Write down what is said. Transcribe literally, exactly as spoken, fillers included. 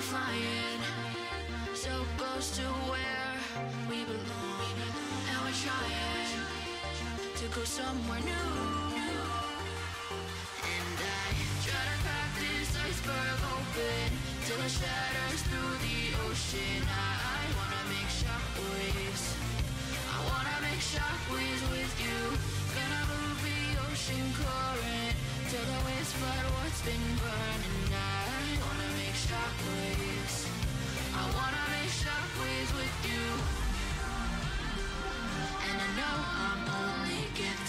flying so close to where we belong, and we're trying to go somewhere new. And I try to crack this iceberg open till it shatters through the ocean. I, I wanna make shockwaves, I wanna make shockwaves with you. Gonna move the ocean current till the waves flood what's been burning. I wanna make shockwaves, I wanna make shockwaves with you. And I know I'm only getting